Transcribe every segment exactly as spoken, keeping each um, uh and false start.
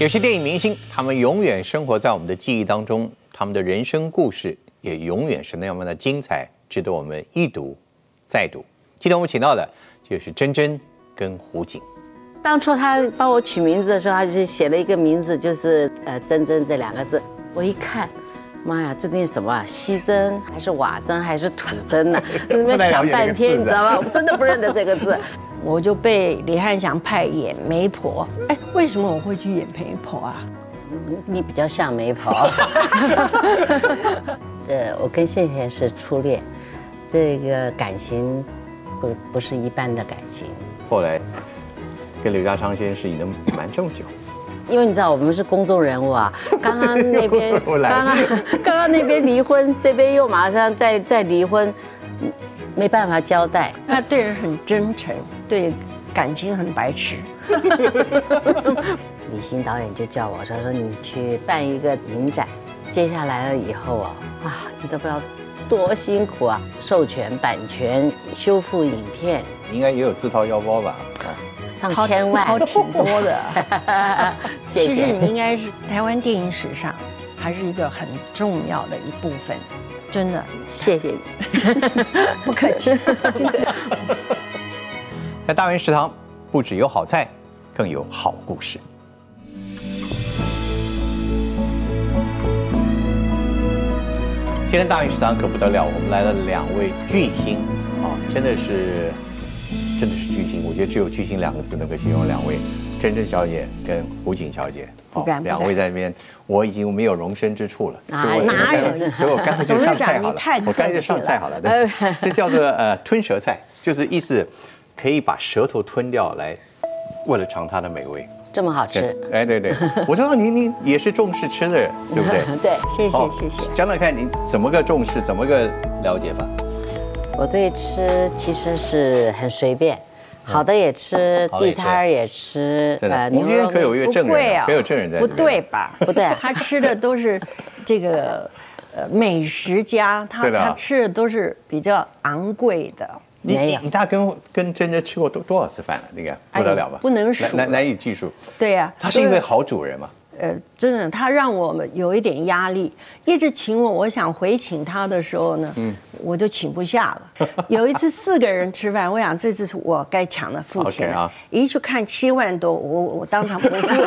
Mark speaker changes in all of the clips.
Speaker 1: 有些电影明星，他们永远生活在我们的记忆当中，他们的人生故事也永远是那么的精彩，值得我们一读再读。今天我们请到的就是珍珍跟胡锦。
Speaker 2: 当初他帮我取名字的时候，他就写了一个名字，就是呃“珍珍”这两个字。我一看，妈呀，这念什么啊？西珍还是瓦珍还是土珍呢？在那边想半天，你知道吗？我真的不认得这个字。
Speaker 3: 我就被李翰祥派演媒婆。哎，为什么我会去演媒婆啊？
Speaker 2: 你比较像媒婆。呃，我跟谢贤是初恋，这个感情不不是一般的感情。
Speaker 1: 后来跟刘家昌先生是你能瞒这么久？
Speaker 2: 因为你知道我们是公众人物啊，刚刚那边刚刚刚刚那边离婚，这边又马上再再离婚，没办法交代。
Speaker 3: 他对人很真诚，对感情很白痴。
Speaker 2: 李行导演就叫我说说你去办一个影展，接下来了以后啊，啊，你都不知道多辛苦啊，授权、版权、修复影片，
Speaker 1: 应该也有自掏腰包吧？啊。
Speaker 2: 上千万，
Speaker 3: 好挺多的。
Speaker 2: 谢谢。
Speaker 3: 其实你应该是台湾电影史上还是一个很重要的一部分，真的。
Speaker 2: 谢谢你，
Speaker 3: 不客气。
Speaker 1: 在大元食堂，不只有好菜，更有好故事。今天大元食堂可不得了，我们来了两位巨星啊，真的是。真的是巨星，我觉得只有巨星两个字能够形容两位，珍珍小姐跟胡锦小姐。
Speaker 3: 不敢，
Speaker 1: 两位在那边，我已经没有容身之处了，
Speaker 2: 所
Speaker 1: 以我
Speaker 3: 哪有？
Speaker 1: 所以我干脆就上菜好了。我干脆就上菜好了。对，这叫做呃吞舌菜，就是意思可以把舌头吞掉来，为了尝它的美味。
Speaker 2: 这么好吃？
Speaker 1: 哎，对对，我知道你你也是重视吃的人，对不对？
Speaker 2: 对，
Speaker 3: 谢谢谢谢。
Speaker 1: 讲讲看你怎么个重视，怎么个了解法？我
Speaker 2: 对吃其实是很随便，好的也吃，地摊儿也吃。
Speaker 1: 呃，牛肉可有一个证人，可有证人在。
Speaker 3: 不对吧？
Speaker 2: 不对，
Speaker 3: 他吃的都是这个呃美食家，他他吃的都是比较昂贵的。
Speaker 1: 你你你大跟跟珍珍吃过多多少次饭了？那个不得了吧？
Speaker 3: 不能数，
Speaker 1: 难难以计数。
Speaker 3: 对呀，
Speaker 1: 他是一位好主人嘛。
Speaker 3: 呃，真的，他让我们有一点压力，一直请我。我想回请他的时候呢，嗯，我就请不下了。有一次四个人吃饭，我想这次是我该抢的付钱了。Okay, 一去看七万多，我我当场不付。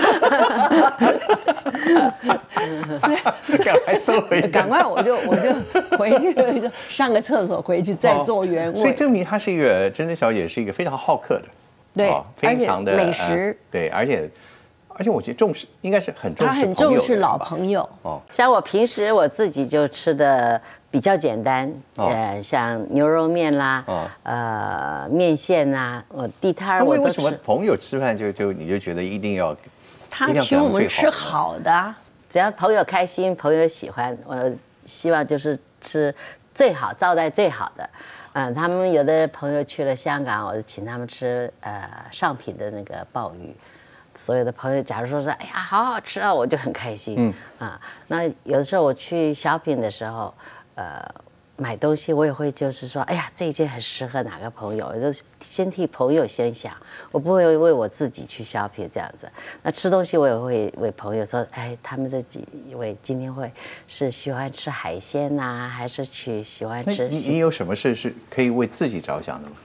Speaker 1: 赶快收回去，
Speaker 3: 赶快我就我就回去就上个厕所，回去再做原味。
Speaker 1: 所以证明她是一个珍珍小姐，是一个非常好客的，
Speaker 3: 对，
Speaker 1: 非常的
Speaker 3: 美食，
Speaker 1: 对，而且。而且我觉得重视应该是很重视，
Speaker 3: 他很重视老朋友
Speaker 2: 哦。像我平时我自己就吃的比较简单，呃，像牛肉面啦，呃，面线啦，我地摊儿我都吃。
Speaker 1: 为什么朋友吃饭就就你就觉得一定要？
Speaker 3: 他请我们吃好的，
Speaker 2: 只要朋友开心，朋友喜欢，我希望就是吃最好，招待最好的。嗯，他们有的朋友去了香港，我就请他们吃呃上品的那个鲍鱼。所有的朋友，假如说是哎呀，好好吃啊，我就很开心。嗯啊，那有的时候我去小品的时候，呃，买东西我也会就是说，哎呀，这一件很适合哪个朋友，我就先替朋友先想，我不会为我自己去小品这样子。那吃东西我也会为朋友说，哎，他们这几位今天会是喜欢吃海鲜呐，还是去喜欢吃？
Speaker 1: 你你有什么事是可以为自己着想的吗？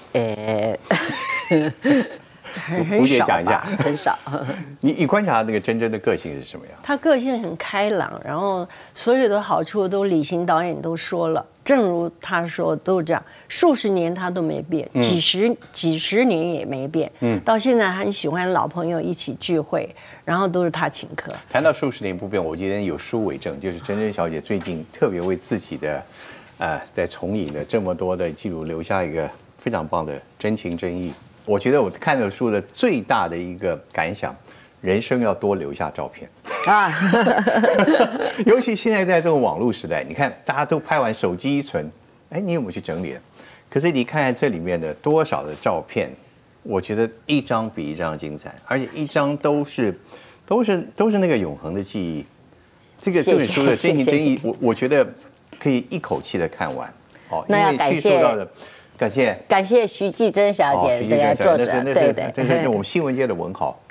Speaker 2: 呃。
Speaker 3: 很少吧，
Speaker 2: 很少。
Speaker 1: 你你观察那个珍珍的个性是什么样？
Speaker 3: 她个性很开朗，然后所有的好处都李行导演都说了，正如他说都这样，数十年他都没变，嗯、几十几十年也没变，嗯，到现在很喜欢老朋友一起聚会，然后都是他请客。
Speaker 1: 谈到数十年不变，我今天有书为证，就是珍珍小姐最近特别为自己的，呃，在从影的这么多的记录留下一个非常棒的真情真意。我觉得我看这书的最大的一个感想，人生要多留下照片啊，尤其现在在这种网络时代，你看大家都拍完手机一存，哎，你有没有去整理？可是你看看这里面的多少的照片，我觉得一张比一张精彩，而且一张都是都是都是那个永恒的记忆。这个这本书的真情真意，我我觉得可以一口气的看完哦，
Speaker 2: 因为叙述到的。
Speaker 1: 感谢
Speaker 2: 感谢徐继珍小姐这个作者，对对，
Speaker 1: 这是我们新闻界的文豪。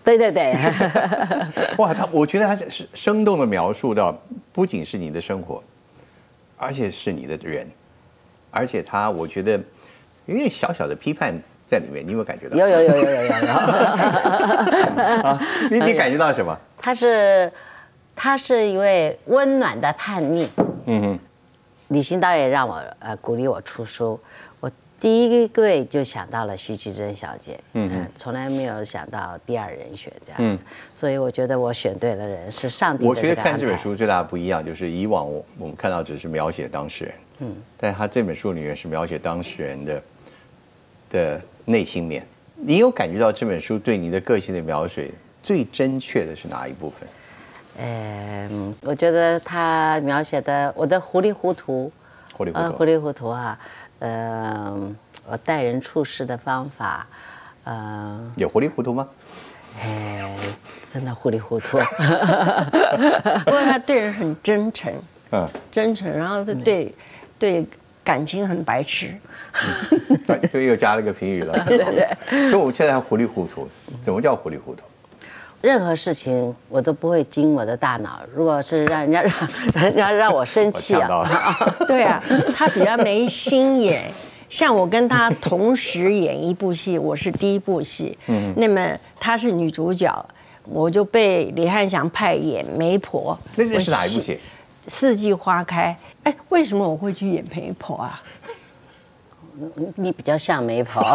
Speaker 2: 对对对，
Speaker 1: 哇，他我觉得他是是生动的描述到，不仅是你的生活，而且是你的人，而且他我觉得有点小小的批判在里面，你有没有感觉到？
Speaker 2: 有有有有有有有。
Speaker 1: 啊，你你感觉到什么？
Speaker 2: 他是他是一位温暖的叛逆。
Speaker 1: 嗯哼。
Speaker 2: 李行导演让我呃鼓励我出书，我第一位就想到了徐其珍小姐，嗯、呃，从来没有想到第二人选这样子，嗯、所以我觉得我选对了人，是上帝的这个安排。
Speaker 1: 我觉得看这本书最大的不一样，就是以往我我们看到只是描写当事人，嗯，但他这本书里面是描写当事人的的内心面。你有感觉到这本书对你的个性的描写最真确的是哪一部分？
Speaker 2: 嗯，我觉得他描写的我的糊里糊涂，
Speaker 1: 糊里糊涂，
Speaker 2: 呃，糊里糊涂啊，呃，我待人处事的方法，呃，
Speaker 1: 有糊里糊涂吗？
Speaker 2: 哎，真的糊里糊涂。
Speaker 3: 不过他对人很真诚，
Speaker 1: 嗯，
Speaker 3: 真诚，然后是对对感情很白痴，
Speaker 1: 嗯，就又加了个评语了。
Speaker 2: 对对。
Speaker 1: 所以我们现在糊里糊涂，怎么叫糊里糊涂？
Speaker 2: 任何事情我都不会经我的大脑。如果是让人家让人家让我生气啊，
Speaker 3: 对啊，他比较没心眼。像我跟他同时演一部戏，我是第一部戏，嗯，那么他是女主角，我就被李翰祥派演媒婆。
Speaker 1: 那那是哪一部戏？
Speaker 3: 四季花开。哎，为什么我会去演媒婆啊？
Speaker 2: 你比较像媒婆。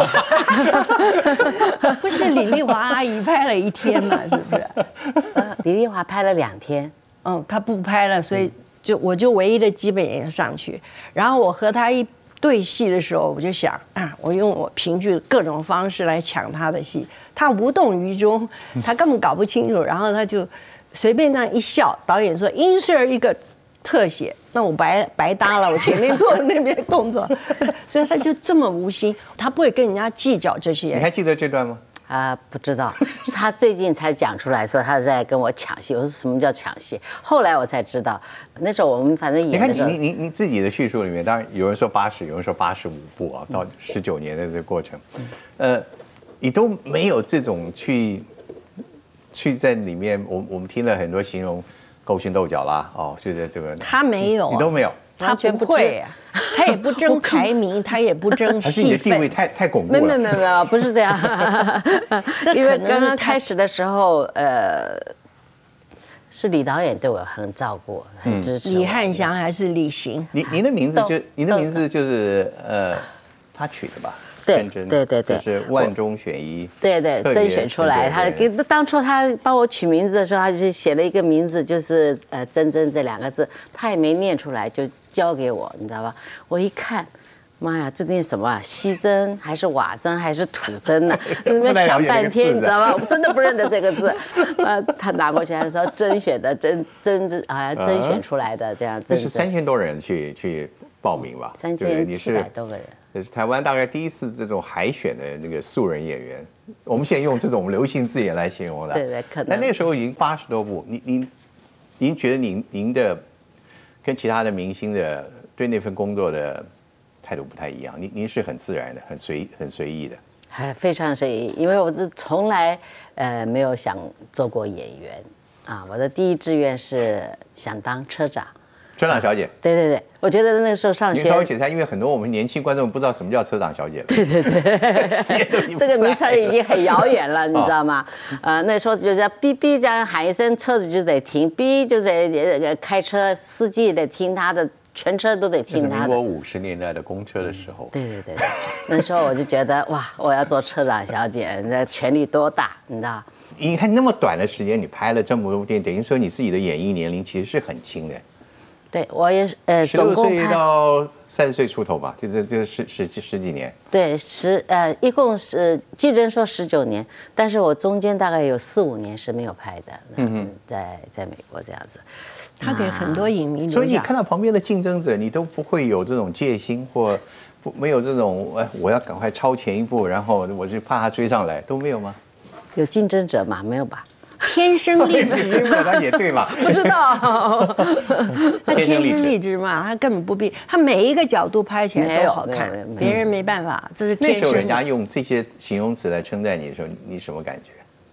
Speaker 3: 不是李丽华阿姨拍了一天嘛，是不是？
Speaker 2: 呃，李丽华拍了两天。
Speaker 3: 嗯，她不拍了，所以就我就唯一的基本演员上去。然后我和她一对戏的时候，我就想啊，我用我评剧各种方式来抢她的戏，她无动于衷，她根本搞不清楚，然后她就随便那样一笑，导演说 insert 一个特写，那我白白搭了，我前面做的那边动作，所以他就这么无心，他不会跟人家计较这些。
Speaker 1: 你还记得这段吗？
Speaker 2: 啊、呃，不知道，是他最近才讲出来说他在跟我抢戏。我说什么叫抢戏？后来我才知道，那时候我们反正演的时候，
Speaker 1: 你看你你你自己的叙述里面，当然有人说八十，有人说八十五部啊，到十九年的这个过程，呃，你都没有这种去去在里面，我我们听了很多形容。勾心斗角啦，哦，就在这个
Speaker 3: 他没有，
Speaker 1: 你都没有，
Speaker 3: 他不会，他也不争排名，他也不争戏份，
Speaker 1: 还是你的地位太太巩固了？
Speaker 2: 没有没有没有，不是这样，因为刚刚开始的时候，呃，是李导演对我很照顾，很支持。
Speaker 3: 李翰祥还是李行？
Speaker 1: 你您的名字就您的名字就是呃，他取的吧？
Speaker 2: 对对对对，
Speaker 1: 就是万中选一，
Speaker 2: 对对，甄选出来。他给当初他帮我取名字的时候，他就写了一个名字，就是呃“珍珍”这两个字，他也没念出来，就交给我，你知道吧？我一看，妈呀，这念什么啊？西珍还是瓦珍还是土珍呢？那边想半天，你知道吗？我真的不认得这个字。呃，他拿过去还说甄选的甄甄甄啊，甄选出来的这样。
Speaker 1: 这是三千多人去去报名吧？
Speaker 2: 三千七百多个人。
Speaker 1: 这是台湾大概第一次这种海选的那个素人演员，我们现在用这种流行字眼来形容的。
Speaker 2: 对对，可能。
Speaker 1: 但那个时候已经八十多部，您您您觉得您您的跟其他的明星的对那份工作的态度不太一样？您您是很自然的，很随很随意的。
Speaker 2: 还非常随意，因为我是从来呃没有想做过演员啊，我的第一志愿是想当车长。
Speaker 1: 车长小姐，
Speaker 2: 对对对，我觉得那时候上学，
Speaker 1: 您稍微解释，因为很多我们年轻观众不知道什么叫车长小姐了。
Speaker 2: 对对对，这个名词已经很遥远了，你知道吗？呃，那时候就是要哔哔这样喊一声，车子就得停，哔就得开车，司机也得听他的，全车都得听他的。
Speaker 1: 民国五十年代的公车的时候。
Speaker 2: 对对对，那时候我就觉得哇，我要做车长小姐，那权力多大，你知道？
Speaker 1: 你看那么短的时间，你拍了这么多部电影，等于说你自己的演艺年龄其实是很轻的。
Speaker 2: 对，我也呃，
Speaker 1: 十六岁到三十岁出头吧，就这这十十十几年。
Speaker 2: 对，十呃，一共是季珍说十九年，但是我中间大概有四五年是没有拍的，嗯，在在美国这样子。
Speaker 3: 他给很多影迷留下。
Speaker 1: 所以你看到旁边的竞争者，你都不会有这种戒心或不没有这种哎，我要赶快超前一步，然后我就怕他追上来，都没有吗？
Speaker 2: 有竞争者吗？没有吧？
Speaker 3: 天生丽质嘛，
Speaker 1: 那也对嘛？
Speaker 2: 不知道，
Speaker 3: 他天生丽质嘛，他根本不必，他每一个角度拍起来都好看，别人没办法，这是天生。
Speaker 1: 那时候人家用这些形容词来称赞你的时候，你什么感觉？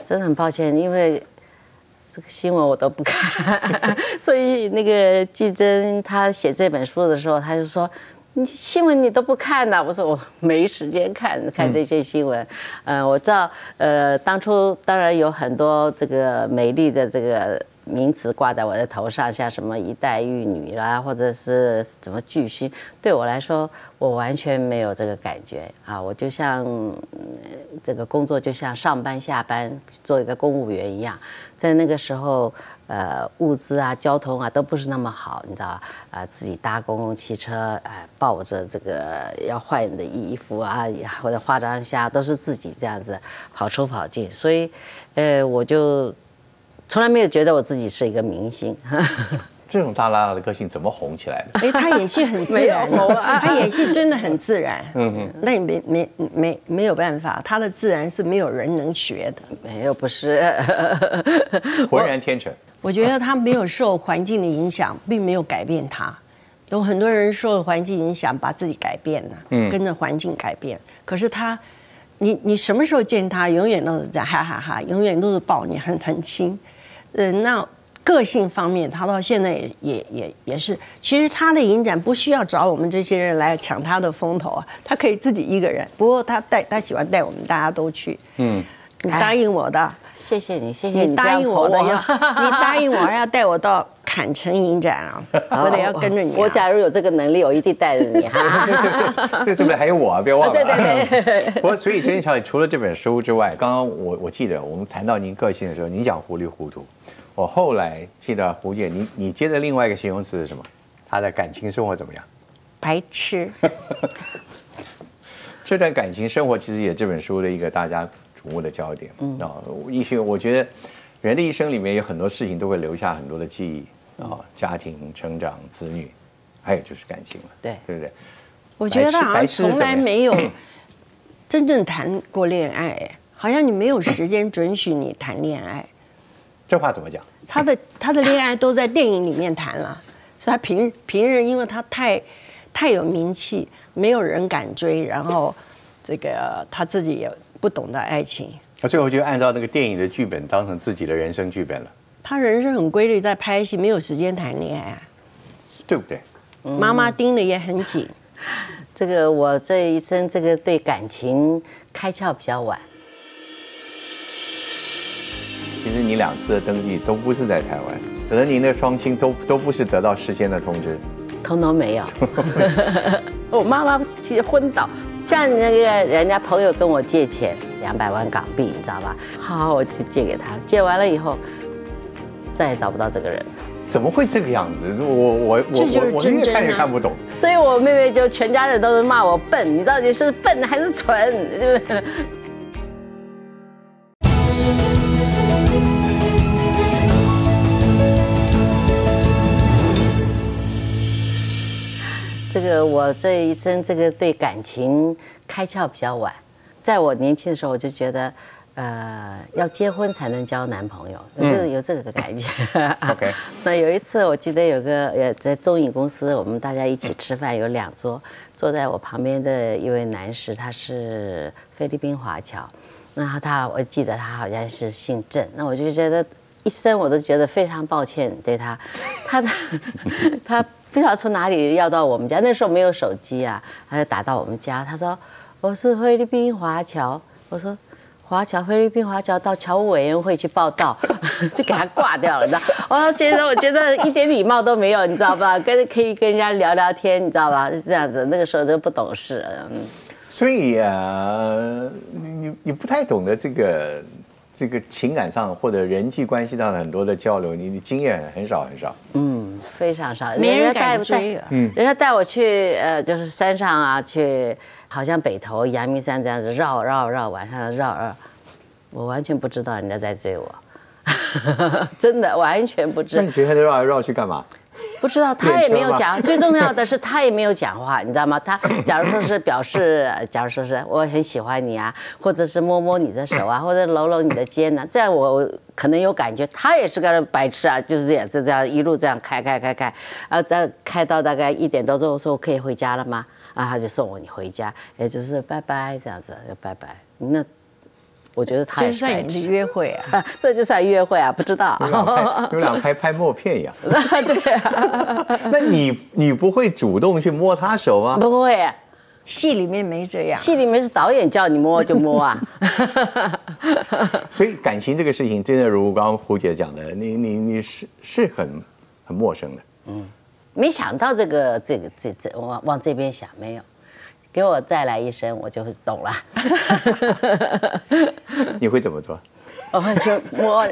Speaker 2: 真的很抱歉，因为这个新闻我都不看，所以那个季珍她写这本书的时候，她就说。你新闻你都不看呐、啊？我说我没时间看看这些新闻。嗯、呃，我知道，呃，当初当然有很多这个美丽的这个名词挂在我的头上，像什么一代玉女啦，或者是什么巨星，对我来说，我完全没有这个感觉啊。我就像、呃、这个工作，就像上班下班做一个公务员一样，在那个时候。呃，物资啊，交通啊，都不是那么好，你知道，呃，自己搭公共汽车，呃，抱着这个要换的衣服啊，或者化妆下都是自己这样子跑出跑进，所以，呃，我就从来没有觉得我自己是一个明星。
Speaker 1: 这种大拉拉的个性怎么红起来的？
Speaker 3: 哎，他演戏很自然，他演戏真的很自然。嗯嗯，那你没没没没有办法，他的自然是没有人能学的。
Speaker 2: 没有，不是，
Speaker 1: 浑然天成。
Speaker 3: 我觉得他没有受环境的影响，并没有改变他。有很多人受环境影响，把自己改变了，嗯，跟着环境改变。可是他，你你什么时候见他，永远都是在哈哈哈，永远都是抱你，很很亲。呃，那个性方面，他到现在也也也也是，其实他的影展不需要找我们这些人来抢他的风头啊，他可以自己一个人。不过他带他喜欢带我们大家都去，嗯，你答应我的。
Speaker 2: 谢谢你，谢谢你
Speaker 3: 答应我的要，你答应我要带我到坎城影展啊，我得要跟着你、啊。
Speaker 2: 我假如有这个能力，我一定带着你哈。
Speaker 1: 这这这这这边还有我，别忘了。
Speaker 2: 对对对。
Speaker 1: 不过，所以珍珍小姐除了这本书之外，刚刚我我记得我们谈到您个性的时候，您讲糊里糊涂。我后来记得胡姐，你你接的另外一个形容词是什么？她的感情生活怎么样？
Speaker 3: 白痴。
Speaker 1: 这段感情生活其实也这本书的一个大家瞩目的焦点。嗯啊，一些我觉得人的一生里面有很多事情都会留下很多的记忆啊，家庭、成长、子女，还有就是感情了。
Speaker 2: 对，
Speaker 1: 对不对？
Speaker 3: 我觉得好像从来没有真正谈过恋爱，好像你没有时间准许你谈恋爱。
Speaker 1: 这话怎么讲？
Speaker 3: 他的他的恋爱都在电影里面谈了，所以他平平日因为他太太有名气，没有人敢追，然后这个他自己也不懂得爱情。
Speaker 1: 他最后就按照那个电影的剧本当成自己的人生剧本了。
Speaker 3: 他人生很规律，在拍戏，没有时间谈恋爱，
Speaker 1: 对不对？
Speaker 3: 妈妈盯得也很紧。
Speaker 2: 这个我这一生这个对感情开窍比较晚。
Speaker 1: 其实你两次的登记都不是在台湾，可能您的双亲都都不是得到事先的通知，
Speaker 2: 通通没有。我妈妈其实昏倒，像那个人家朋友跟我借钱两百万港币，你知道吧？好，我去借给他，借完了以后再也找不到这个人。
Speaker 1: 怎么会这个样子？我我我我我越看越看不懂。
Speaker 2: 所以我妹妹就全家人都是骂我笨，你到底是笨还是蠢？对不对？这个我这一生这个对感情开窍比较晚，在我年轻的时候我就觉得，呃，要结婚才能交男朋友，有这个有这个感觉。
Speaker 1: OK。
Speaker 2: 那有一次我记得有个呃在综艺公司，我们大家一起吃饭，有两桌，坐在我旁边的一位男士，他是菲律宾华侨，那他我记得他好像是姓郑，那我就觉得一生我都觉得非常抱歉对他，他的他。不晓得从哪里要到我们家，那时候没有手机啊，他就打到我们家，他说我是菲律宾华侨，我说华侨菲律宾华侨到侨务委员会去报道，就给他挂掉了，你知道？我觉得我觉得一点礼貌都没有，你知道吧？跟可以跟人家聊聊天，你知道吧？是这样子，那个时候就不懂事，嗯。
Speaker 1: 所以啊，你你不太懂得这个。这个情感上或者人际关系上的很多的交流，你的经验很少很少。
Speaker 2: 嗯，非常少。
Speaker 3: 没人敢追。
Speaker 2: 嗯，人家带我去呃，就是山上啊，去好像北投、阳明山这样子绕绕绕，晚上绕绕，我完全不知道人家在追我，真的完全不知道。
Speaker 1: 那你觉得他绕来绕去干嘛？
Speaker 2: 不知道，他也没有讲。最重要的是，他也没有讲话，你知道吗？他假如说是表示，假如说是我很喜欢你啊，或者是摸摸你的手啊，或者搂搂你的肩呢、啊，这样我可能有感觉。他也是个白痴啊，就是这样，就这样一路这样开开开开，然后再开到大概一点多钟，我说我可以回家了吗？啊，他就送我你回家，也就是拜拜这样子，就拜拜。那我觉得他也是
Speaker 3: 这算你的
Speaker 2: 白痴。
Speaker 3: 约会啊？
Speaker 2: 这就算约会啊？不知道。
Speaker 1: 你们俩拍，你们俩拍拍默片一样。
Speaker 2: 对啊，
Speaker 1: 那你你不会主动去摸他手吗？
Speaker 2: 不会啊，
Speaker 3: 戏里面没这样。
Speaker 2: 戏里面是导演叫你摸就摸啊。
Speaker 1: 所以感情这个事情，真的如刚刚胡姐讲的，你你你是是很很陌生的。
Speaker 2: 没想到这个这个这这往往这边想，没有，给我再来一声，我就会懂了。
Speaker 1: 你会怎么做？
Speaker 2: 我会说摸人。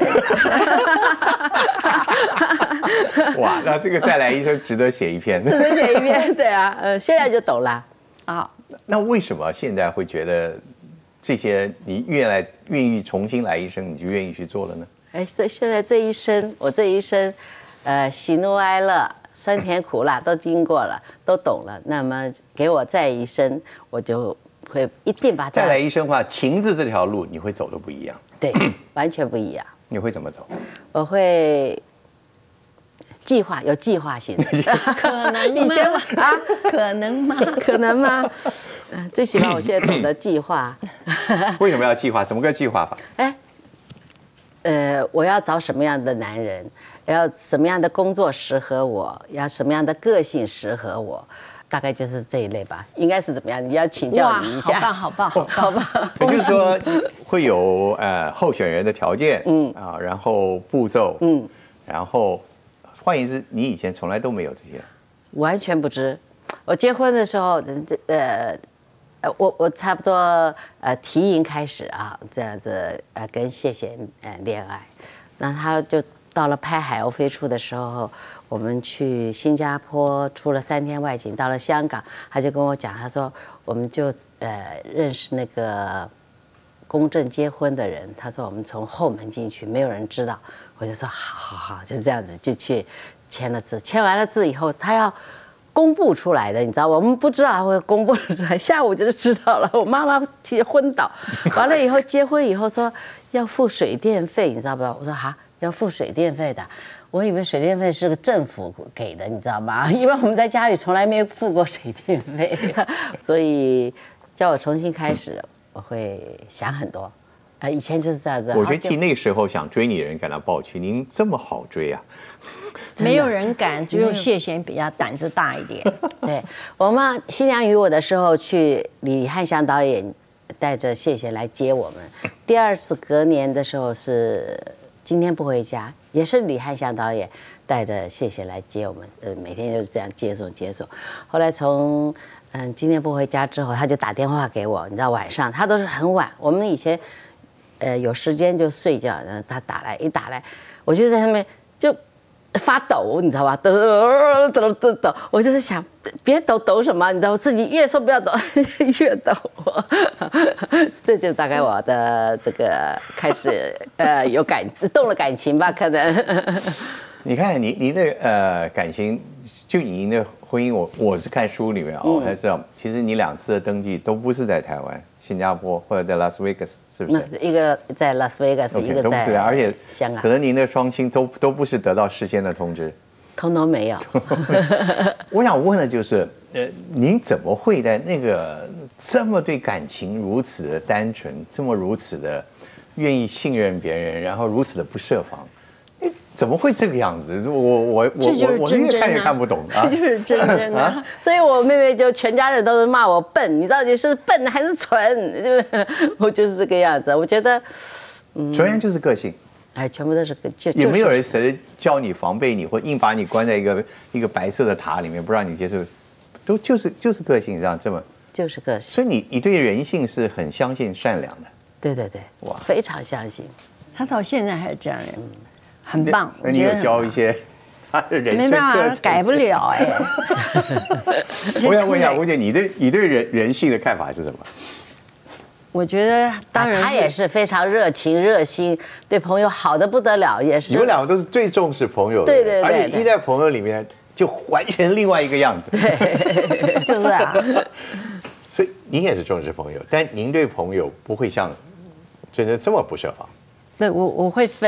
Speaker 1: 哇，那这个再来一声值得写一篇。
Speaker 2: 只能写一遍，对啊，呃，现在就懂了。
Speaker 3: 啊，
Speaker 1: 那为什么现在会觉得这些你愿来愿意重新来一声，你就愿意去做了呢？
Speaker 2: 哎，所以现在这一生，我这一生，呃，喜怒哀乐、酸甜苦辣都经过了，都懂了。那么给我再一生，我就会一定把这
Speaker 1: 再来一声的话，情字这条路你会走的不一样。
Speaker 2: 对，完全不一样。
Speaker 1: 你会怎么走？
Speaker 2: 我会计划，有计划性的。
Speaker 3: 可能
Speaker 2: 以前
Speaker 3: 吗？
Speaker 2: 啊，
Speaker 3: 可能吗？
Speaker 2: 可能吗？嗯，最起码我现在懂得计划。
Speaker 1: 为什么要计划？怎么个计划法？
Speaker 2: 哎，呃，我要找什么样的男人？要什么样的工作适合我？要什么样的个性适合我？大概就是这一类吧。应该是怎么样？你要请教
Speaker 3: 哇，
Speaker 2: 你一下。
Speaker 3: 好棒，好棒，好棒！
Speaker 1: 也就是说，会有呃候选人的条件，嗯啊，然后步骤，嗯，然后换言之，你以前从来都没有这些。
Speaker 2: 完全不知。我结婚的时候，这呃。呃，我我差不多呃提营开始啊，这样子呃跟谢贤呃恋爱，那他就到了拍《海鸥飞出》的时候，我们去新加坡出了三天外景，到了香港，他就跟我讲，他说我们就呃认识那个公证结婚的人，他说我们从后门进去，没有人知道，我就说好好好，就这样子就去签了字，签完了字以后，他要公布出来的，你知道，我们不知道他会公布出来，下午就知道了。我妈妈提昏倒，完了以后结婚以后说要付水电费，你知道不知道？我说哈，要付水电费的，我以为水电费是个政府给的，你知道吗？因为我们在家里从来没有付过水电费，所以叫我重新开始，我会想很多。呃，以前就是这样子。
Speaker 1: 我觉得替那个时候想追你的人感到抱屈，您这么好追啊！
Speaker 3: 没有人敢，只有谢贤比较胆子大一点。
Speaker 2: 对，我们《新娘与我》的时候，去李汉祥导演带着谢贤来接我们。第二次隔年的时候是《今天不回家》，也是李汉祥导演带着谢贤来接我们。呃，每天就是这样接送接送。后来从嗯《今天不回家》之后，他就打电话给我，你知道晚上他都是很晚。我们以前呃有时间就睡觉，然后他打来一打来，我就在上面就发抖，你知道吧？抖抖抖抖抖，我就在想，别抖抖什么？你知道，我自己越说不要抖，越抖。这就大概我的这个开始呃有感动了感情吧，可能。
Speaker 1: 你看你你的呃感情，就你的婚姻，我我是看书里面啊，我才知道，其实你两次的登记都不是在台湾、新加坡或者在拉斯维加斯，是不是？
Speaker 2: 一个在拉斯维加斯，一个在
Speaker 1: 香港，而且
Speaker 2: 香港，
Speaker 1: 可能您的双亲都都不是得到事先的通知，
Speaker 2: 通通没有。
Speaker 1: 我想问的就是，呃，您怎么会在那个这么对感情如此的单纯，这么如此的愿意信任别人，然后如此的不设防？你怎么会这个样子？我我我我我越看越看不懂
Speaker 3: 啊！这就是真真啊！
Speaker 2: 所以我妹妹就全家人都是骂我笨，你到底是笨还是蠢？我就是这个样子。我觉得，
Speaker 1: 嗯，纯然就是个性。
Speaker 2: 哎，全部都是个就
Speaker 1: 也没有人谁教你防备你，或硬把你关在一个一个白色的塔里面，不让你接受，都就是就是个性这样这么
Speaker 2: 就是个性。
Speaker 1: 所以你你对人性是很相信善良的。
Speaker 2: 对对对，哇，非常相信。
Speaker 3: 他到现在还是这样人。很棒，
Speaker 1: 那你有教一些他的人生课程？
Speaker 3: 改不了哎。
Speaker 1: 我想问一下吴姐，你对你对人人性的看法是什么？
Speaker 3: 我觉得当然
Speaker 2: 他也是非常热情热心，对朋友好的不得了，也是。
Speaker 1: 你们两个都是最重视朋友的，
Speaker 2: 对对对，
Speaker 1: 而且一在朋友里面就完全另外一个样子。
Speaker 2: 对，
Speaker 3: 就是啊。
Speaker 1: 所以您也是重视朋友，但您对朋友不会像真的这么不设防。
Speaker 3: 对我我会分。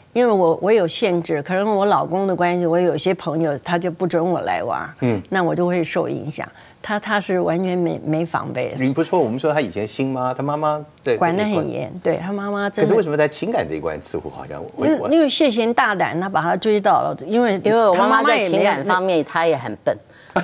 Speaker 3: 因为我我有限制，可能我老公的关系，我有些朋友他就不准我来玩，嗯，那我就会受影响。他他是完全没没防备。
Speaker 1: 你不说，我们说他以前新妈，他妈妈在
Speaker 3: 管得很严，对他妈妈真的。
Speaker 1: 可是为什么在情感这一关似乎好像？
Speaker 3: 因为因为谢贤大胆，他把他追到了，因为
Speaker 2: 因为我妈妈在情感方面她也很笨。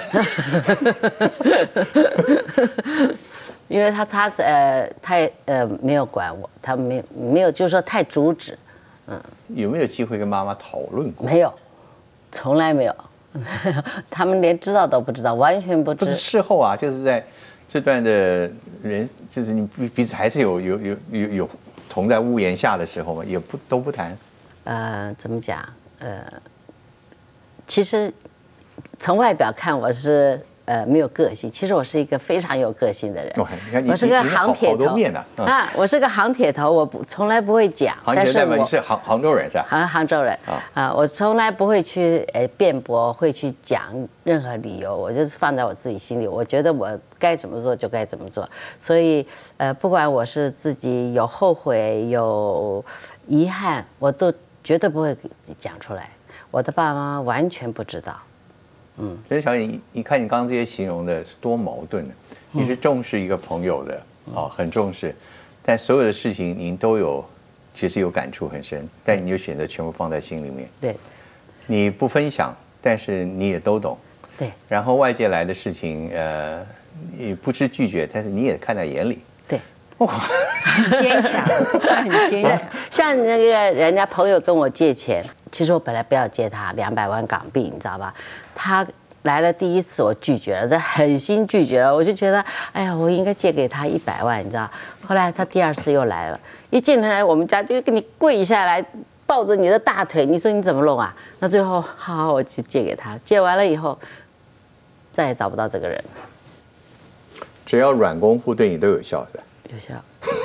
Speaker 2: 因为他他呃他呃没有管我，他没没有就是说太阻止，嗯。
Speaker 1: 有没有机会跟妈妈讨论过？
Speaker 2: 没有，从来没有，他们连知道都不知道，完全不知。
Speaker 1: 不是事后啊，就是在这段的人，就是你彼此还是有有有有有同在屋檐下的时候嘛，也不都不谈。
Speaker 2: 呃，怎么讲？呃，其实从外表看我是。呃，没有个性。其实我是一个非常有个性的人。
Speaker 1: 哦、你看你
Speaker 2: 我是个杭铁头
Speaker 1: 啊，嗯、
Speaker 2: 啊，我是个杭铁头，我不从来不会讲。
Speaker 1: 杭铁代表你是杭杭州人是吧？
Speaker 2: 杭杭州人啊啊，我从来不会去呃辩驳，会去讲任何理由，我就是放在我自己心里。我觉得我该怎么做就该怎么做。所以呃，不管我是自己有后悔有遗憾，我都绝对不会讲出来。我的爸爸妈妈完全不知道。嗯，
Speaker 1: 所以小姐，你你看你刚刚这些形容的是多矛盾的。你是重视一个朋友的，哦，很重视，但所有的事情您都有，其实有感触很深，但你就选择全部放在心里面。
Speaker 2: 对，
Speaker 1: 你不分享，但是你也都懂。
Speaker 2: 对，
Speaker 1: 然后外界来的事情，呃，你不知拒绝，但是你也看在眼里。
Speaker 2: 对，
Speaker 3: 哇，很坚强，很坚强。
Speaker 2: 像那个人家朋友跟我借钱。其实我本来不要借他两百万港币，你知道吧？他来了第一次，我拒绝了，这狠心拒绝了。我就觉得，哎呀，我应该借给他一百万，你知道？后来他第二次又来了，一进来我们家就给你跪下来，抱着你的大腿，你说你怎么弄啊？那最后，好好，我就借给他。借完了以后，再也找不到这个人了。
Speaker 1: 只要软功夫对你都有效，是吧？
Speaker 2: 有效。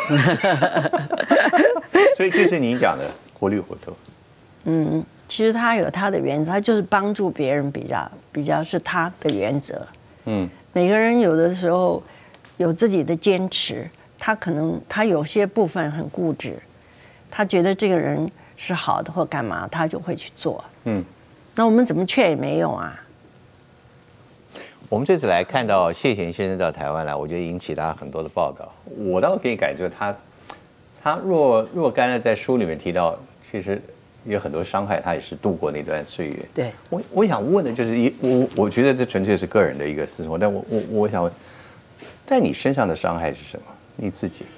Speaker 1: 所以就是你讲的糊里糊涂。
Speaker 3: 嗯，其实他有他的原则，他就是帮助别人比较比较是他的原则。嗯，每个人有的时候有自己的坚持，他可能他有些部分很固执，他觉得这个人是好的或干嘛，他就会去做。嗯，那我们怎么劝也没用啊。
Speaker 1: 我们这次来看到谢贤先生到台湾来，我觉得引起大家很多的报道。我倒可以感觉他，他若若干的在书里面提到，其实。有很多伤害，他也是度过那段岁月。
Speaker 2: 对，
Speaker 1: 我我想问的就是，我我觉得这纯粹是个人的一个私活，但我我我想问，在你身上的伤害是什么？你自己？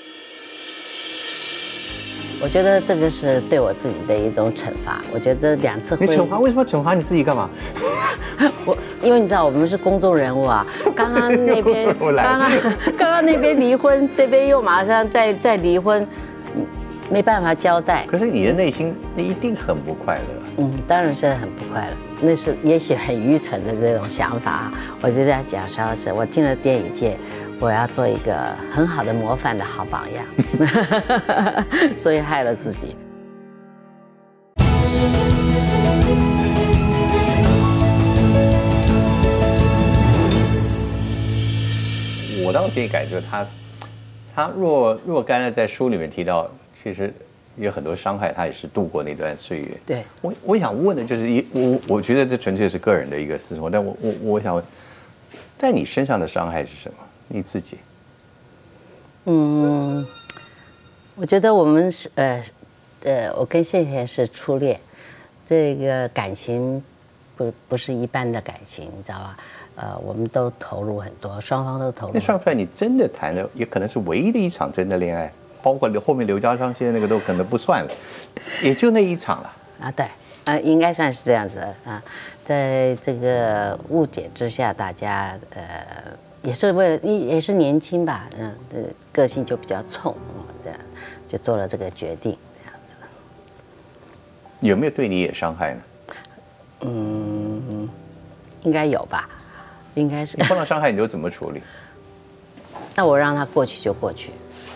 Speaker 2: 我觉得这个是对我自己的一种惩罚。我觉得这两次
Speaker 1: 你惩罚为什么惩罚你自己干嘛？
Speaker 2: 我因为你知道我们是公众人物啊，刚刚那边刚刚刚刚那边离婚，这边又马上再再离婚。没办法交代，
Speaker 1: 可是你的内心你一定很不快乐。
Speaker 2: 嗯，当然是很不快乐，那是也许很愚蠢的这种想法。我就在讲说是我进了电影界，我要做一个很好的模范的好榜样，所以害了自己。
Speaker 1: 我倒可以感觉他，他若若干的在书里面提到。其实有很多伤害，他也是度过那段岁月。
Speaker 2: 对，
Speaker 1: 我我想问的就是，我我觉得这纯粹是个人的一个私活，但我我我想问，在你身上的伤害是什么？你自己？
Speaker 2: 嗯，我觉得我们是呃呃，我跟谢贤是初恋，这个感情不不是一般的感情，你知道吧？呃，我们都投入很多，双方都投入。
Speaker 1: 那算不算你真的谈的，也可能是唯一的一场真的恋爱？包括后面刘家昌现在那个都可能不算了，也就那一场了
Speaker 2: 啊。对，呃，应该算是这样子啊。在这个误解之下，大家呃也是为了也是年轻吧，嗯，的个性就比较冲，这样就做了这个决定，这样子。
Speaker 1: 有没有对你也伤害呢？
Speaker 2: 嗯，应该有吧，应该是。
Speaker 1: 你碰到伤害你都怎么处理？
Speaker 2: 那我让他过去就过去。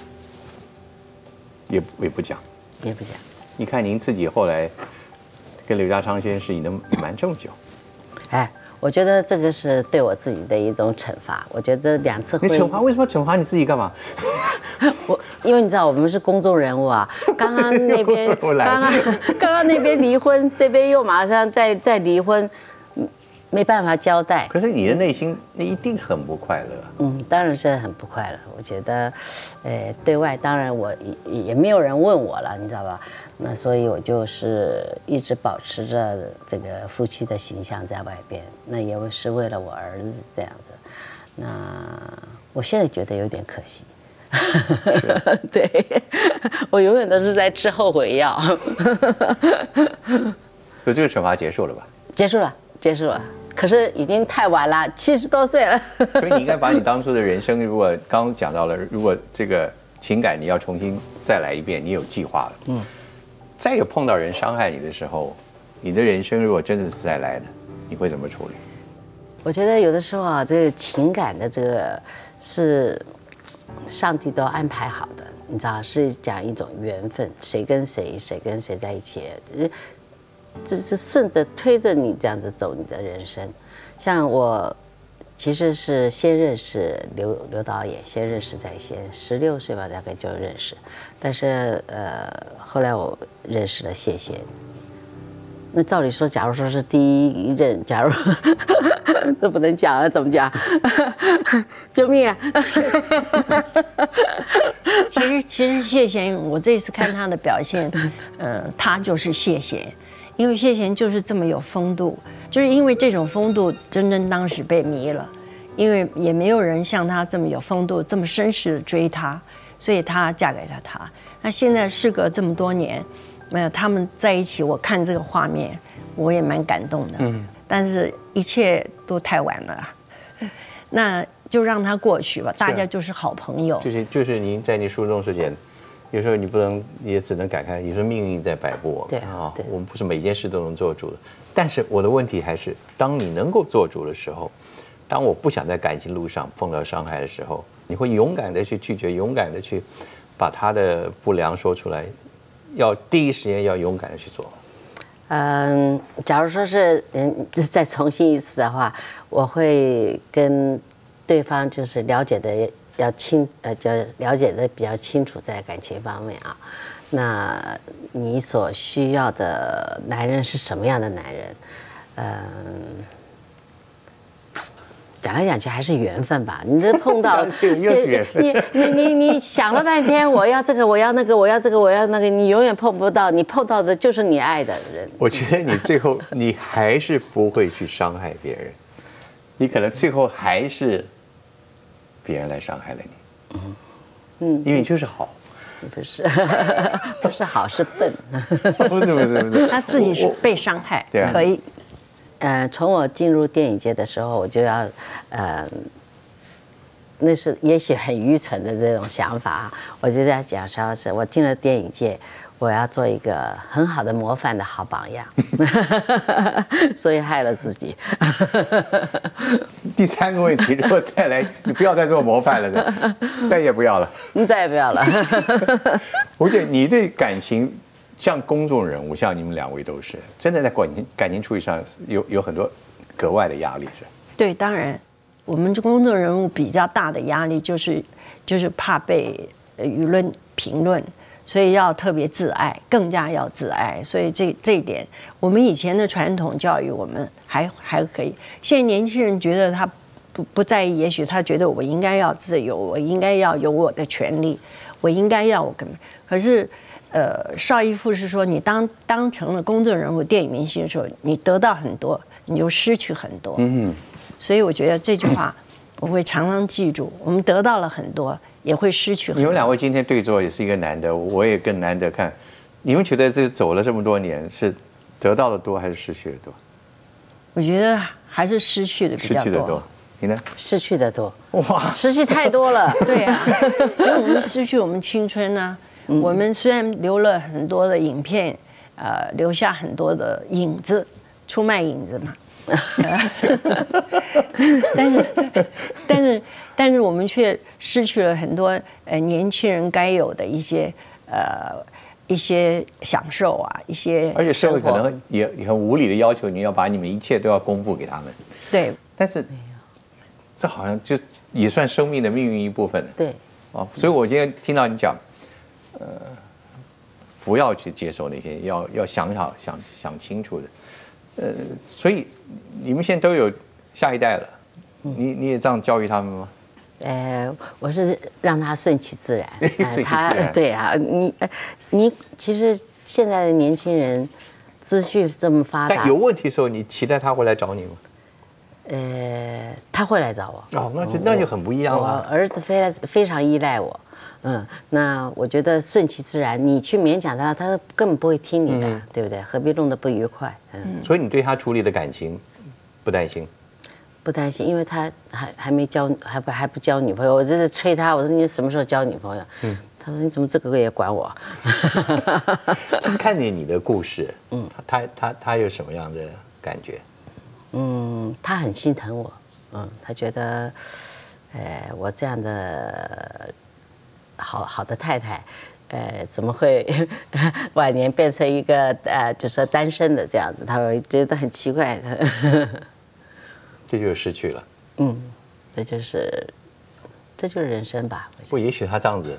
Speaker 1: 也也不讲，
Speaker 2: 也不讲。
Speaker 1: 你看您自己后来跟刘家昌先生是你的瞒这么久，
Speaker 2: 哎，我觉得这个是对我自己的一种惩罚。我觉得两次婚姻，
Speaker 1: 你惩罚为什么惩罚你自己干嘛？
Speaker 2: 我因为你知道我们是公众人物啊，刚刚那边刚刚刚刚那边离婚，这边又马上再再离婚，没办法交代。
Speaker 1: 可是你的内心那一定很不快乐。
Speaker 2: 嗯，当然是很不快乐。我觉得，呃，对外当然我也也没有人问我了，你知道吧？那所以我就是一直保持着这个夫妻的形象在外边，那也是为了我儿子这样子。那我现在觉得有点可惜。对，我永远都是在吃后悔药。
Speaker 1: 就这个惩罚结束了吧？
Speaker 2: 结束了，结束了。可是已经太晚了，七十多岁了。
Speaker 1: 所以你应该把你当初的人生，如果刚刚讲到了，如果这个情感你要重新再来一遍，你有计划了，嗯，再有碰到人伤害你的时候，你的人生如果真的是再来的，你会怎么处理？
Speaker 2: 我觉得有的时候啊，这个情感的这个是上帝都安排好的，你知道，是讲一种缘分，谁跟谁，谁跟谁在一起，就是顺着推着你这样子走你的人生。像我其实是先认识刘刘导演，先认识在先，十六岁吧大概就认识，但是呃后来我认识了谢贤。那照理说，假如说是第一任，假如这不能讲了，怎么讲？救命啊！
Speaker 3: 其实其实谢贤，我这次看他的表现，嗯、呃，他就是谢贤。因为谢贤就是这么有风度，就是因为这种风度，真真当时被迷了，因为也没有人像他这么有风度、这么绅士的追她，所以她嫁给了他。那现在事隔这么多年，没有他们在一起，我看这个画面，我也蛮感动的。嗯，但是一切都太晚了，那就让它过去吧，大家就是好朋友。
Speaker 1: 就是就是您在您书中是讲。有时候你不能，也只能感慨，有时候命运在摆布我们啊，我们不是每件事都能做主的。但是我的问题还是，当你能够做主的时候，当我不想在感情路上碰到伤害的时候，你会勇敢的去拒绝，勇敢的去把他的不良说出来，要第一时间要勇敢的去做。
Speaker 2: 嗯，假如说是嗯再重新一次的话，我会跟对方就是了解的。要清呃，就了解的比较清楚，在感情方面啊，那你所需要的男人是什么样的男人？嗯，讲来讲去还是缘分吧。你这碰到，
Speaker 1: 对，
Speaker 2: 你你你你想了半天，我要这个，我要那个，我要这个，我要那个，你永远碰不到，你碰到的就是你爱的人。
Speaker 1: 我觉得你最后你还是不会去伤害别人，你可能最后还是。别人来伤害了你，嗯嗯，因为你就是好，
Speaker 2: 不是不是好是笨，
Speaker 1: 不是不是不是，
Speaker 3: 他自己是被伤害，对啊，可以。
Speaker 2: 呃，从我进入电影界的时候，我就要呃，那是也许很愚蠢的这种想法啊，我就在讲说是我进了电影界。我要做一个很好的模范的好榜样，所以害了自己。
Speaker 1: 第三个问题，如果再来，你不要再做模范了，再也不要了。
Speaker 2: 你再也不要了。
Speaker 1: 我觉得你对感情，像公众人物，像你们两位都是，真的在感情感情处理上有有很多格外的压力，是？
Speaker 3: 对，当然，我们这公众人物比较大的压力就是就是怕被舆论评论。所以要特别自爱，更加要自爱。所以这这一点，我们以前的传统教育我们还还可以。现在年轻人觉得他不不在意，也许他觉得我应该要自由，我应该要有我的权利，我应该要我跟。可是，呃，邵逸夫是说，你当当成了公众人物、电影明星的时候，你得到很多，你就失去很多。嗯。所以我觉得这句话我会常常记住。我们得到了很多。也会失去很多。
Speaker 1: 你们两位今天对坐也是一个难得，我也更难得看。你们觉得这走了这么多年，是得到的多还是失去的多？
Speaker 3: 我觉得还是失去的比较多。
Speaker 1: 失去的多，你呢？
Speaker 2: 失去的多。
Speaker 1: 哇，
Speaker 2: 失去太多了。
Speaker 3: 对啊，因为我们失去我们青春呢、啊。嗯、我们虽然留了很多的影片，呃，留下很多的影子，出卖影子嘛。但是，但是，但是我们却失去了很多呃年轻人该有的一些呃一些享受啊，一些
Speaker 1: 而且社会可能也也很无理的要求你要把你们一切都要公布给他们。
Speaker 3: 对，
Speaker 1: 但是这好像就也算生命的命运一部分了。
Speaker 2: 对，
Speaker 1: 哦，所以我今天听到你讲， 不要去接受那些，要要想好想想清楚的。呃，所以你们现在都有下一代了，你你也这样教育他们吗？
Speaker 2: 呃，我是让他顺其自然。
Speaker 1: 顺其自然
Speaker 2: 他对啊，你你其实现在的年轻人资讯这么发达，
Speaker 1: 但有问题的时候，你期待他会来找你吗？
Speaker 2: 呃，他会来找我。
Speaker 1: 哦，那就那就很不一样
Speaker 2: 我
Speaker 1: 了。
Speaker 2: 儿子非非常依赖我，嗯，那我觉得顺其自然，你去勉强他，他根本不会听你的，
Speaker 1: 嗯
Speaker 2: 对不对？何必弄得不愉快？嗯，
Speaker 1: 所以你对他处理的感情不担心？
Speaker 2: 不担心，因为他还还没交，还不还不交女朋友。我就是催他，我说你什么时候交女朋友？嗯，他说你怎么这个也管我？
Speaker 1: 他看见你的故事，嗯，他他他有什么样的感觉？
Speaker 2: 嗯，他很心疼我，嗯，他觉得，呃，我这样的好好的太太，呃，怎么会晚年变成一个呃，就是说单身的这样子？他会觉得很奇怪。
Speaker 1: 这就是失去了。
Speaker 2: 嗯，这就是这就是人生吧。
Speaker 1: 不，也许他这样子，